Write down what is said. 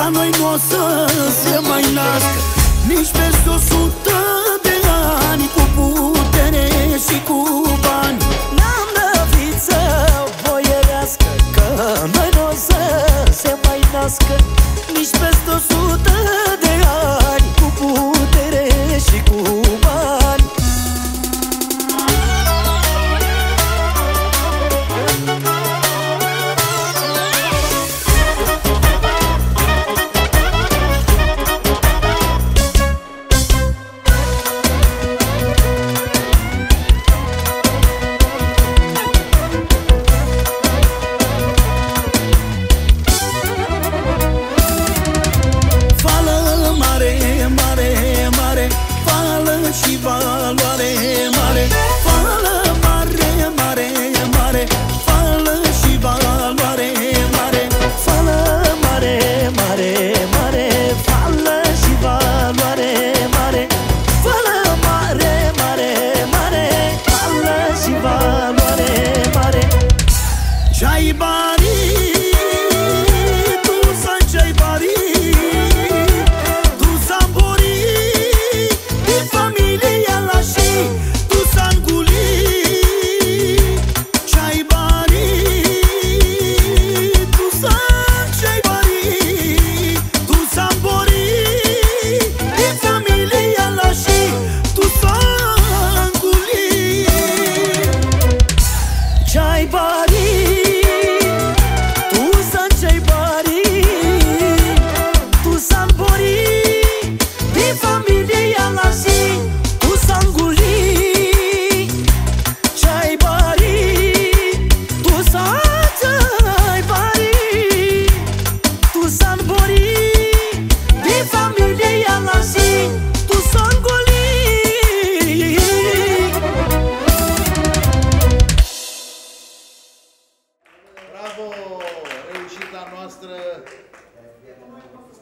la noi nu o să se mai nască nici peste 100 de ani, cu putere și cu bani. N-am năviță boierească, că noi nu o să se mai nască nici peste 100 de ani, cu putere și cu bani. Și valoare mare, fală mare, mare, mare, fală și valoare mare, fală mare, mare, mare, fală și valoare mare, fală mare, mare, mare, fală și valoare mare. Ce-ai bani, tu să-i ce-ai bani, tu să-mi bori din familia la și tu să-mi guli. Ce-ai bani, tu să-mi ce-ai bani, tu să-mi bori din familia la și tu să-mi guli. Ce-ai bani, Bravo! Reușita noastră